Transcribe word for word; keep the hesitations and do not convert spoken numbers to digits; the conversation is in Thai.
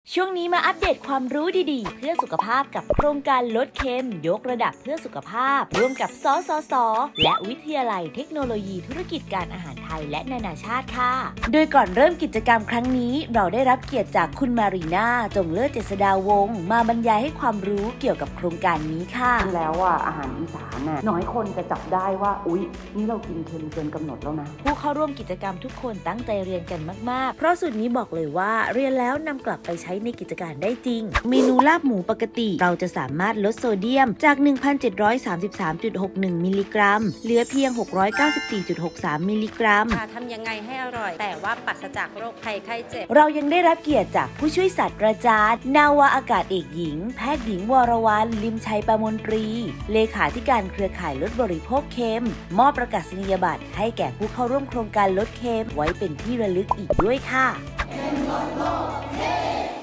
ช่วงนี้มาอัปเดตความรู้ดีๆเพื่อสุขภาพกับโครงการลดเค็มยกระดับเพื่อสุขภาพร่วมกับสสส.และวิทยาลัยเทคโนโลยีธุรกิจการอาหารไทยและนานาชาติค่ะโดยก่อนเริ่มกิจกรรมครั้งนี้เราได้รับเกียรติจากคุณมารีนาจงเลิศเจษฎาวงศ์มาบรรยายให้ความรู้เกี่ยวกับโครงการนี้ค่ะแล้วอ่ะอาหารอีสานน่ะน้อยคนจะจับได้ว่าอุ๊ยนี่เรากินเค็มเกินกำหนดแล้วนะผู้เข้าร่วมกิจกรรมทุกคนตั้งใจเรียนกันมากๆเพราะสูตรนี้บอกเลยว่าเรียนแล้วนำกลับไปใช้ในกิจการได้จริงเมนูลาบหมูปกติเราจะสามารถลดโซเดียมจาก หนึ่งพันเจ็ดร้อยสามสิบสามจุดหกหนึ่ง มิลลิกรัมเหลือเพียง หกร้อยเก้าสิบสี่จุดหกสาม มิลลิกรัมทำยังไงให้อร่อยแต่ว่าปราศจากโรคภัยไข้เจ็บเรายังได้รับเกียรติจากผู้ช่วยศาสตราจารย์นาวาอากาศเอกหญิงแพทย์หญิงวรวรรณลิมชัยประมนตรีเลขาธิการเครือข่ายลดบริโภคเค็มมอบประกาศนียบัตรให้แก่ผู้เข้าร่วมโครงการลดเค็มไว้เป็นที่ระลึกอีกด้วยค่ะ